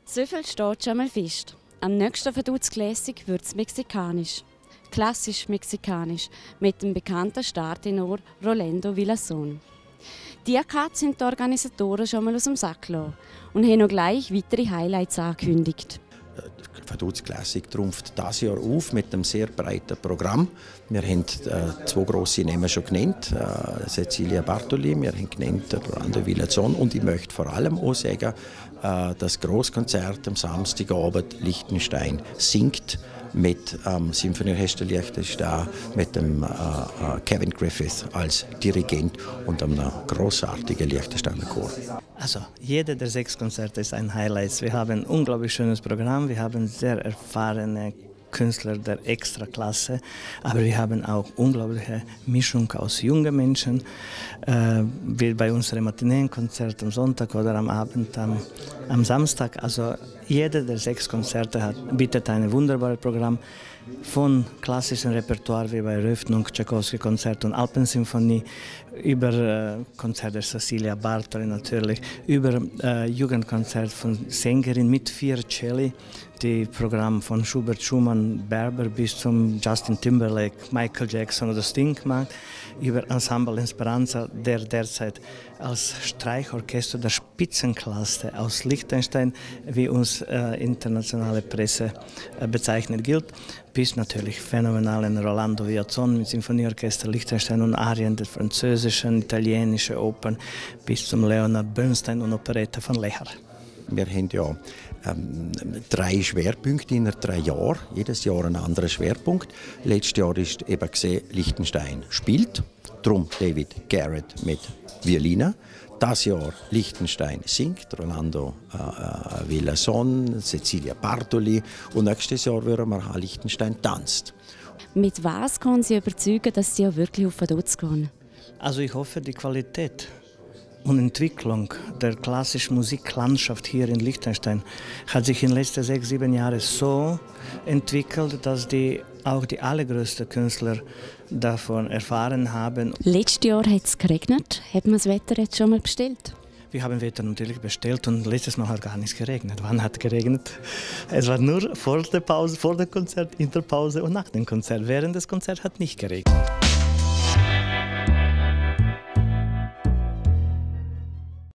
So viel steht schon mal fest. Am nächsten Verduzklassig wird es mexikanisch. Klassisch mexikanisch, mit dem bekannten Startenor Rolando Villazón. Die sind die Organisatoren schon mal aus dem Sack gelassen und haben noch gleich weitere Highlights angekündigt. Die Verduzklassik trumpft dieses Jahr auf mit einem sehr breiten Programm. Wir haben zwei grosse Namen schon genannt, Cecilia Bartoli, wir haben genannt Rolando Villazón, und ich möchte vor allem auch sagen, das Grosskonzert am Samstagabend Liechtenstein singt mit Symphonieorchester Liechtenstein, mit dem Kevin Griffith als Dirigent und einem großartigen Liechtensteiner Chor. Also jeder der 6 Konzerte ist ein Highlight. Wir haben ein unglaublich schönes Programm, wir haben sehr erfahrene Künstler der Extraklasse, aber wir haben auch unglaubliche Mischung aus jungen Menschen, wie bei unserem Matineenkonzert am Sonntag oder am Abend am Samstag. Also jeder der 6 Konzerte bietet ein wunderbares Programm von klassischem Repertoire wie bei Eröffnung, Tchaikovsky-Konzert und Alpensymphonie, über Konzert der Cecilia Bartoli natürlich, über Jugendkonzert von Sängerin mit 4 Celli, die Programm von Schubert, Schumann, Berber bis zum Justin Timberlake, Michael Jackson oder Sting macht, über Ensemble Esperanza, der derzeit als Streichorchester der Spitzenklasse aus Liechtenstein, wie uns internationale Presse bezeichnet gilt, bis natürlich phänomenalen Rolando Villazón mit Symphonieorchester Liechtenstein und Arien der französischen, italienischen Opern, bis zum Leonard Bernstein und Operette von Lehar. Wir haben ja 3 Schwerpunkte in 3 Jahren, jedes Jahr ein anderer Schwerpunkt. Letztes Jahr ist eben gesehen, Liechtenstein spielt, darum David Garrett mit Violina. Das Jahr Liechtenstein singt, Rolando Villazón, Cecilia Bartoli, und nächstes Jahr werden wir haben, Liechtenstein tanzt. Mit was können Sie überzeugen, dass Sie auch wirklich auf Verdutz gehen? Also ich hoffe, die Qualität und Entwicklung der klassischen Musiklandschaft hier in Liechtenstein hat sich in den letzten 6, 7 Jahren so entwickelt, dass auch die allergrößten Künstler davon erfahren haben. Letztes Jahr hat es geregnet. Hat man das Wetter jetzt schon mal bestellt? Wir haben Wetter natürlich bestellt und letztes Mal hat gar nichts geregnet. Wann hat geregnet? Es war nur vor der Pause, vor dem Konzert, in der Pause und nach dem Konzert. Während des Konzerts hat nicht geregnet.